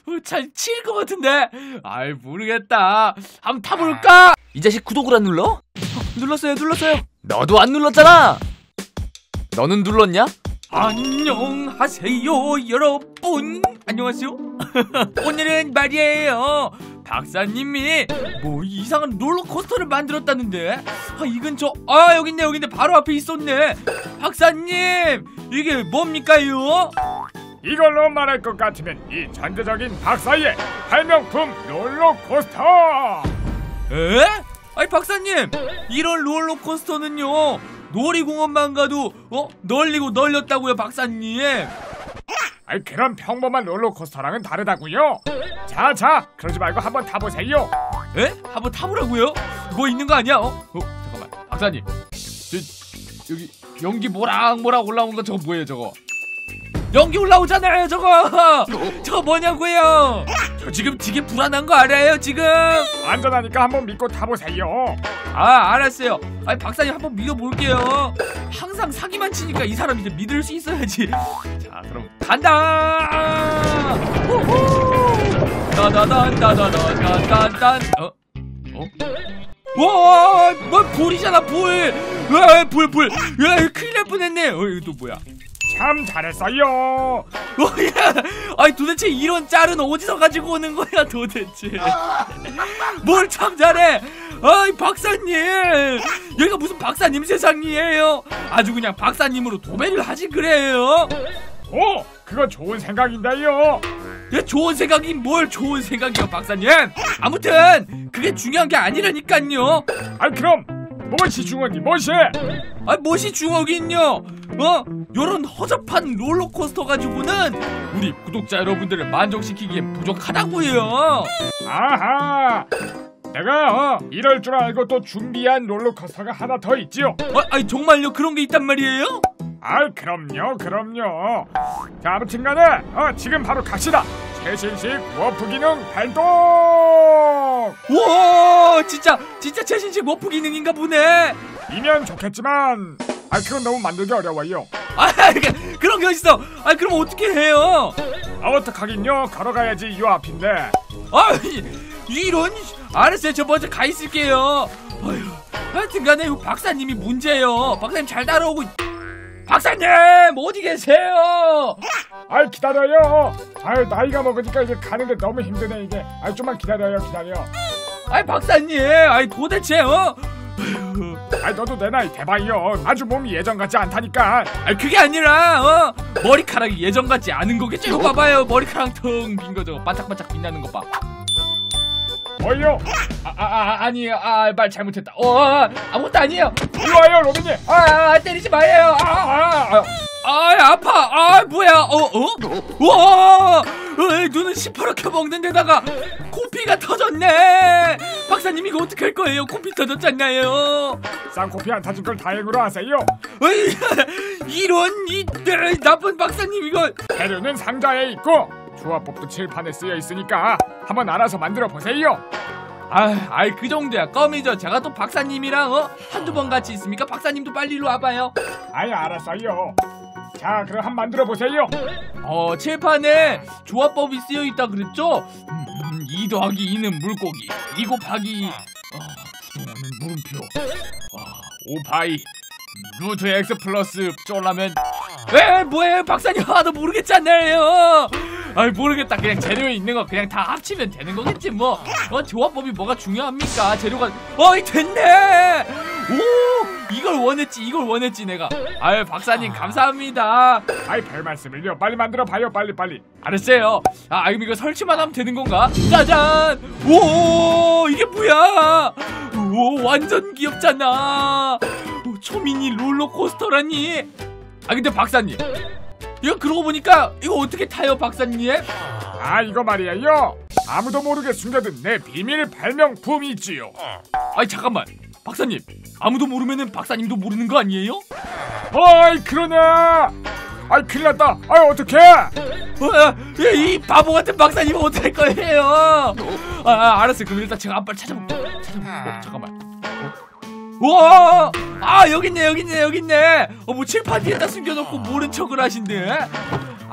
잘 칠 것 같은데. 아이 모르겠다. 한번 타볼까? 이 자식 구독을 안 눌러? 눌렀어요. 너도 안 눌렀잖아. 너는 눌렀냐? 안녕하세요 여러분. 안녕하세요. 오늘은 말이에요, 박사님이 뭐 이상한 롤러코스터를 만들었다는데. 이건 여기 있네. 바로 앞에 있었네. 박사님, 이게 뭡니까요? 이걸로 말할 것 같으면 이 전대적인 박사의 발명품 롤러코스터. 에? 아니 박사님, 이런 롤러코스터는요 놀이공원만 가도 널리고 널렸다고요 박사님. 그런 평범한 롤러코스터랑은 다르다고요. 자 그러지 말고 한번 타보세요. 에? 한번 타보라고요? 뭐 있는 거 아니야? 잠깐만 박사님, 여기 연기 모락모락 올라온 거 저거 뭐예요 저거? 연기 올라오잖아요 저거. 저거 뭐냐고요? 저 지금 되게 불안한 거 알아요 지금? 안전하니까 한번 믿고 타보세요. 알았어요. 박사님 한번 믿어볼게요. 항상 사기만 치니까 이 사람 이제 믿을 수 있어야지. 자 그럼 간다. 따다단따다단딴딴딴. 와, 뭐 불이잖아 불. 불. 큰일 날 뻔했네. 이거 또 뭐야? 참 잘했어요. 도대체 이런 짤은 어디서 가지고 오는 거야 도대체? 뭘 참 잘해. 박사님, 여기가 무슨 박사님 세상이에요? 아주 그냥 박사님으로 도배를 하지 그래요. 그거 좋은 생각인데요. 좋은 생각이 뭘 좋은 생각이요 박사님. 아무튼 그게 중요한 게 아니라니깐요. 그럼 무엇이 중요한지 무엇이? 무엇이 중요하긴요. 요런 허접한 롤러코스터 가지고는 우리 구독자 여러분들을 만족시키기엔 부족하다고요. 아하, 내가 이럴 줄 알고 또 준비한 롤러코스터가 하나 더 있지요. 정말요? 그런 게 있단 말이에요? 그럼요. 자, 아무튼간에 지금 바로 갑시다. 최신식 워프 기능 발동. 우와, 진짜 최신식 워프 기능인가 보네. 이면 좋겠지만 그건 너무 만들기 어려워요. 그런 게 어딨어. 그럼 어떻게 해요? 어떡하긴요. 걸어가야지. 요 앞인데. 이런. 알았어요. 저 먼저 가 있을게요. 하여튼간에 박사님이 문제예요. 박사님 잘 따라오고. 박사님 어디 계세요? 기다려요. 나이가 먹으니까 이제 가는데 너무 힘드네 이게. 좀만 기다려. 박사님, 도대체 너도 내 나이 대봐요. 아주 몸이 예전 같지 않다니까. 그게 아니라 머리카락이 예전 같지 않은 거겠죠. 이거 봐봐요. 머리카락 텅 빈 거 저거 반짝반짝 빛나는 거 봐. 뭐요? 아니에요. 말 잘못했다. 아무것도 아니에요. 이리 와요 로빈님. 때리지 마요. 아파. 뭐야? 우와! 눈은 시퍼렇게 먹는 데다가 코피가 터졌네. 박사님 이거 어떡할 거예요? 코피 터졌잖아요. 쌍코피 안 터진 걸 다행으로 하세요. 이런 나쁜 박사님 이거. 재료는 상자에 있고 조합법도 칠판에 쓰여 있으니까 한번 알아서 만들어 보세요. 그 정도야 껌이죠. 제가 또 박사님이랑 한두 번 같이 있으니까 박사님도 빨리 일로 와봐요. 알았어요. 자 그럼 한번 만들어 보세요. 칠판에 조합법이 쓰여 있다 그랬죠? 2 더하기 2는 물고기, 2 곱하기 부동하는 물음표, 5 파이 루트 x 플러스 쫄라면. 뭐예요 박사님? 너 모르겠잖아요. 모르겠다. 그냥 재료에 있는 거 그냥 다 합치면 되는 거겠지 뭐. 조합법이 뭐가 중요합니까? 재료가. 됐네. 이걸 원했지 내가. 박사님 감사합니다. 별 말씀을요. 빨리 만들어 봐요. 빨리. 알았어요. 그럼 이거 설치만 하면 되는 건가? 짜잔. 이게 뭐야? 완전 귀엽잖아. 초미니 롤러코스터라니. 근데 박사님, 이거 그러고 보니까 이거 어떻게 타요 박사님? 이거 말이에요. 아무도 모르게 숨겨둔 내 비밀 발명품이 있지요. 잠깐만 박사님, 아무도 모르면은 박사님도 모르는 거 아니에요? 그러네. 큰일 났다. 어떡해. 이 바보 같은 박사님은 어떡할 거예요? 알았어요. 그럼 일단 제가 빨리 찾아볼게요. 잠깐만. 우와! 여기 있네. 뭐 칠판 뒤에다 숨겨놓고 모른 척을 하신대.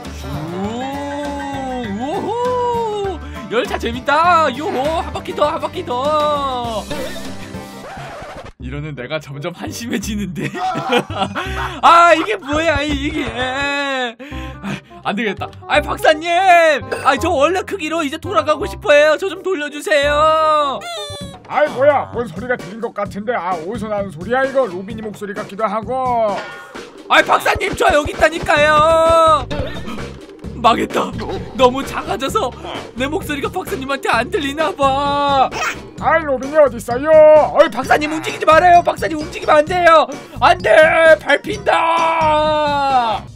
우후 열차 재밌다. 요호 한 바퀴 더 한 바퀴 더. 이러는 내가 점점 한심해지는데. 아 이게 뭐야 이게. 안 되겠다. 아이 박사님, 저 원래 크기로 이제 돌아가고 싶어요. 저 좀 돌려주세요. 아이 뭐야, 뭔 소리가 들린 것 같은데. 어디서 나는 소리야 이거? 로빈이 목소리 같기도 하고. 아이 박사님, 저 여기 있다니까요. 망했다. 너무 작아져서 내 목소리가 박사님한테 안 들리나봐. 아이 로빈이 어딨어요? 어이 박사님 움직이지 말아요. 박사님 움직이면 안 돼요. 안 돼. 밟힌다.